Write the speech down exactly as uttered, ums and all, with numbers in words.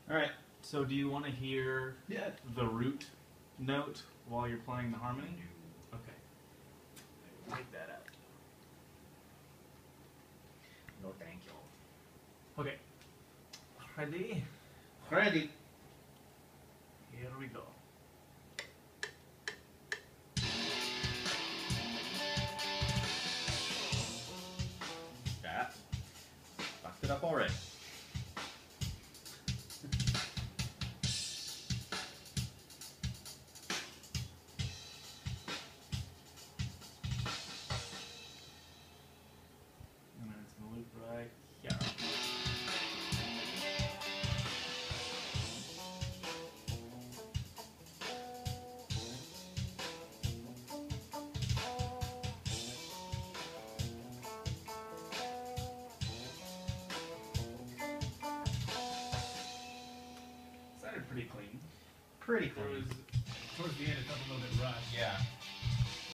Alright, so do you want to hear Yeah. the root note while you're playing the harmony? Okay. Take that out. No, thank you. Okay. Ready? Ready. Here we go. That fucked it up already. And then it's gonna loop right here. Sounded pretty clean. Pretty There clean. was, towards the end, it felt a little bit rushed. Yeah.